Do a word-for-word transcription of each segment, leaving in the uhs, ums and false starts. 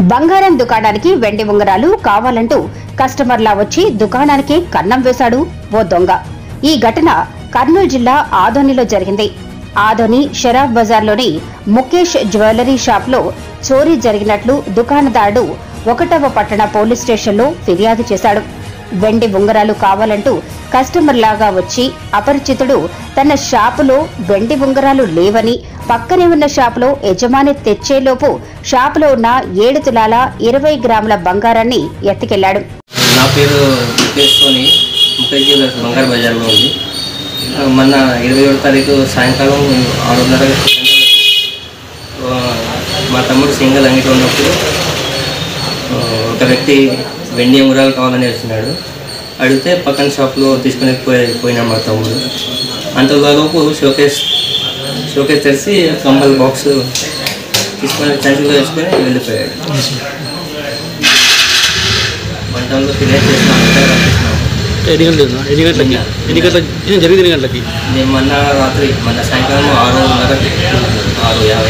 బంగారం దుకాణానికి వెండి ఉంగరాలు కావాలంటూ కస్టమర్లా వచ్చి దుకాణానికి కన్నం వేశాడు ఓ దొంగ. ఈ ఘటన కర్నూలు జిల్లా ఆదోనిలో జరిగింది. ఆదోని షరాఫ్ బజార్లోని ముఖేష్ జ్యువెలరీ షాప్ లో చోరీ జరిగినట్లు దుకాణదారుడు ఒకటవ పట్టణ పోలీస్ స్టేషన్లో ఫిర్యాదు చేశాడు. వెండి ఉంగరాలు కావాలంటూ కస్టమర్ లాగా వచ్చి అపరిచితుడు తన షాపులో వెండి ఉంగరాలు లేవని పక్కనే ఉన్న షాపులో యజమాని తెచ్చేలోపు షాపులో ఉన్న ఏడు తులాల ఇరవై గ్రాముల బంగారాన్ని ఎత్తుకెళ్లాడు. నా పేరు ముఖేష్ సోని, ముఖేష్ జ్యువెలర్స్ బంగారు బజార్లో ఉంది. మొన్న ఇరవై ఏడు తారీఖు సాయంకాలం ఆరున్నర మా తమ్ముడు సింగల్ అంగిట్లో ఉన్నప్పుడు ఒక వ్యక్తి వెండి ఉంగరాలు కావాలని వచ్చినాడు. అడిగితే పక్కన షాప్లో తీసుకుని పోయి పోయినా మా తమ్ముడు. అంతలోపు షోకేస్ షోకేస్ తెరిచి కంబల్ బాక్స్ తీసుకొని చంచులో వేసుకొని వెళ్ళిపోయాడు. వంటంలో ఫిర్యాదు చేసినాము. ఎన్ని గంటలు ఎన్ని గంటలకి ఎన్ని గంటలకి జరిగింది ఎన్ని గంటలకి నేను మొన్న రాత్రి మొన్న సాయంకాలం ఆరున్నర ఆరు యాభై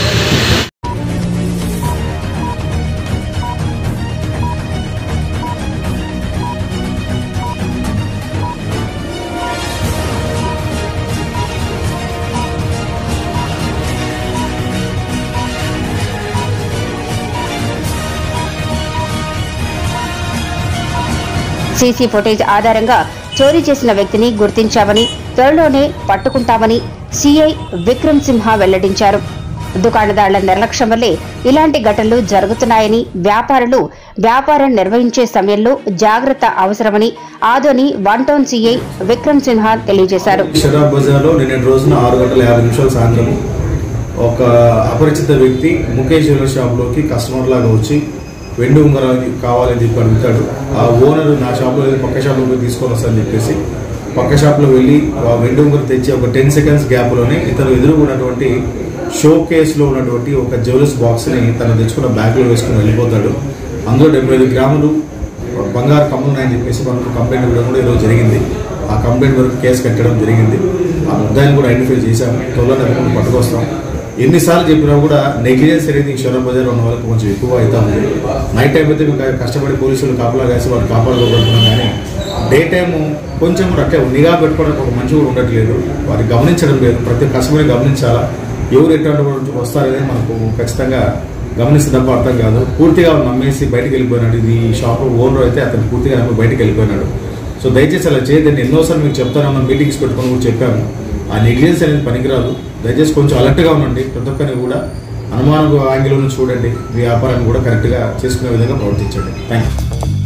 సీసీ ఫుటేజ్ ఆధారంగా చోరీ చేసిన వ్యక్తిని గుర్తించామని త్వరలోనే పట్టుకుంటామని సీఐ విక్రమ్ సింహ వెల్లడించారు. దుకాణదారుల నిర్లక్ష్యం వల్లే ఇలాంటి ఘటనలు జరుగుతున్నాయని, వ్యాపారులు వ్యాపారం నిర్వహించే సమయంలో జాగ్రత్త అవసరమని Adoni one town CI Vikram Simha తెలియజేశారు. షరాఫ్ బజార్లో నిన్నటి రోజున ఆరు గంటల యాభై నిమిషాల సాయంత్రం ఒక అపరిచిత వ్యక్తి ముఖేష్ జ్యువెలరీ షాప్లోకి కస్టమర్ లాగా వచ్చి వెండి ఉంగరాలు కావాలని చెప్పి అడుగుతాడు. ఆ ఓనర్ నా షాప్లో వెళ్ళి పక్క షాప్లో పోయి తీసుకొని వస్తానని చెప్పేసి పక్క షాప్లో వెళ్ళి ఆ వెండి ఉంగరం తెచ్చి ఒక టెన్ సెకండ్స్ గ్యాప్లోనే ఇతను ఎదురుగా ఉన్నటువంటి షో కేసులో ఉన్నటువంటి ఒక జ్యువెలర్స్ బాక్స్ని తను తెచ్చుకున్న బ్యాగ్లో వేసుకుని వెళ్ళిపోతాడు. అందులో డెబ్బై ఐదు గ్రాములు బంగారు కమ్ములు ఉన్నాయని చెప్పేసి మనకు కంప్లైంట్ ఇవ్వడం కూడా ఈరోజు జరిగింది. ఆ కంప్లైంట్ వరకు కేసు కట్టడం జరిగింది. ఆ ముద్దాయిని కూడా ఐడెంటిఫై చేశాము. త్వరలో నెలకొని పట్టుకొస్తాం. ఎన్నిసార్లు చెప్పినా కూడా నెగ్లిజెన్స్ అనేది షరాఫ్ బజార్ ఉన్న వాళ్ళకి కొంచెం ఎక్కువ అవుతా ఉంది. నైట్ టైం అయితే మేము కష్టపడి పోలీసులు కాపలా కాసి వాళ్ళు కాపాడుకోబడుతున్నాం, కానీ డే టైము కొంచెం అట్లా నిఘా పెట్టుకోవడానికి ఒక మంచి కూడా ఉండట్లేదు. వారిని గమనించడం లేదు. ప్రతి కస్టమర్ని గమనించాలా, ఎవరు ఎటువంటి వస్తారనేది మనకు ఖచ్చితంగా గమనిస్తే తప్ప అర్థం కాదు. పూర్తిగా నమ్మేసి బయటకు వెళ్ళిపోయినాడు. ఇది షాప్ ఓనర్ అయితే అతను పూర్తిగా నమ్మి బయటకు వెళ్ళిపోయినాడు. సో దయచేసి అలా చేయదండి. ఎన్నోసార్లు మీకు చెప్తానన్నా, మీటింగ్స్ పెట్టుకొని కూడా చెప్పాము. ఆ నెగ్లిజెన్స్ అనేది పనికిరాదు. దయచేసి కొంచెం అలర్ట్గా ఉండండి. ప్రతి ఒక్కరిని కూడా అనుమానం యాంగిల్ నుంచి చూడండి. మీ వ్యాపారాన్ని కూడా కరెక్ట్గా చేసుకునే విధంగా ప్రవర్తించండి. Thank you.